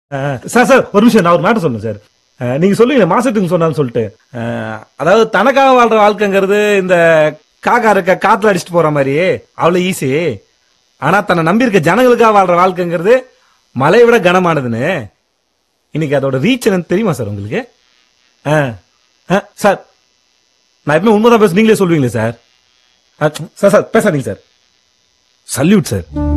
Sir sir ஒரு நிமிஷம், நான் ஒரு மேட்டர் சொல்லணும் சார். நீங்க சொல்லுவீங்க மாசத்துக்கு சொன்னான்னு சொல்லிட்டு, அதாவது தனக்காக வாழ்ற வாழ்க்கைங்கிறது இந்த காக்கா இருக்க காத்துல அடிச்சுட்டு போற மாதிரி அவ்வளவு ஈஸி. ஆனா தன்னை நம்பி இருக்க ஜனங்களுக்காக வாழ்ற வாழ்க்கைங்கிறது மலையை விட கனமானதுன்னு இன்னைக்கு அதோட ரீச் என்னன்னு தெரியுமா சார் உங்களுக்கு? சார் நான் எப்பவுமே உண்மைதான் பேச, நீங்களே சொல்லுவீங்களே சார். சார் சார் பேசாதீங்க சார். Salute sir.